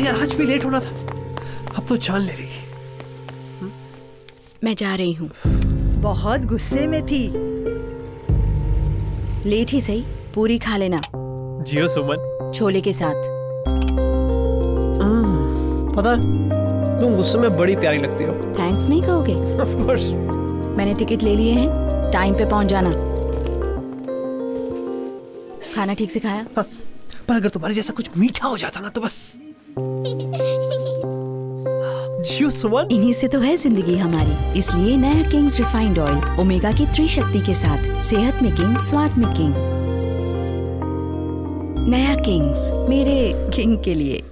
अरे यार आज भी लेट होना था, अब तो जान ले रही। मैं जा रही हूँ। बहुत गुस्से में थी। लेट ही सही, पूरी खा लेना। जियो सुमन। छोले के साथ। पता तुम गुस्से में बड़ी प्यारी लगती हो। थैंक्स नहीं कहोगे? Of course. मैंने टिकट ले लिए हैं, टाइम पे पहुंच जाना। खाना ठीक से खाया? हाँ, पर अगर तुम्हारे जैसा कुछ मीठा हो जाता ना तो बस। जियो सुमन। इन्हीं से तो है जिंदगी हमारी, इसलिए नया किंग्स रिफाइंड ऑयल ओमेगा की त्रिशक्ति के साथ, सेहत में किंग, स्वाद में किंग। नया किंग्स, मेरे किंग के लिए।